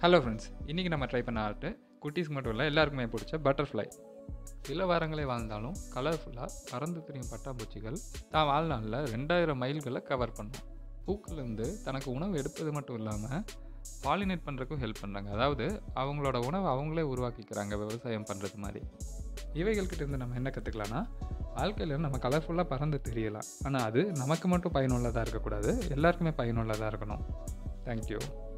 Hello friends, இன்றைக்கி நம்ம try பண்ண ஆர்ட்டு குட்டீஸ்க்கு மட்டும் இல்லை, எல்லாருக்குமே பிடிச்ச பட்டர்ஃப்ளை. சில வாரங்களே வாழ்ந்தாலும் கலர்ஃபுல்லாக பறந்து திரியும் பட்டாம்பூச்சிகள் தான் வாழ்நாளில் 2000 மைல்களை கவர் பண்ணும். பூக்கள்லேருந்து தனக்கு உணவு எடுப்பது மட்டும் இல்லாமல் பாலினேட் பண்ணுறதுக்கும் ஹெல்ப் பண்ணுறாங்க. அதாவது அவங்களோட உணவை அவங்களே உருவாக்கிக்கிறாங்க, விவசாயம் பண்ணுறது மாதிரி. இவைகள்கிட்ட இருந்து நம்ம என்ன கற்றுக்கலான்னா, வாழ்க்கையில் நம்ம கலர்ஃபுல்லாக பறந்து தெரியலாம், ஆனால் அது நமக்கு மட்டும் பயனுள்ளதாக இருக்கக்கூடாது, எல்லாருக்குமே பயனுள்ளதாக இருக்கணும். தேங்க்யூ.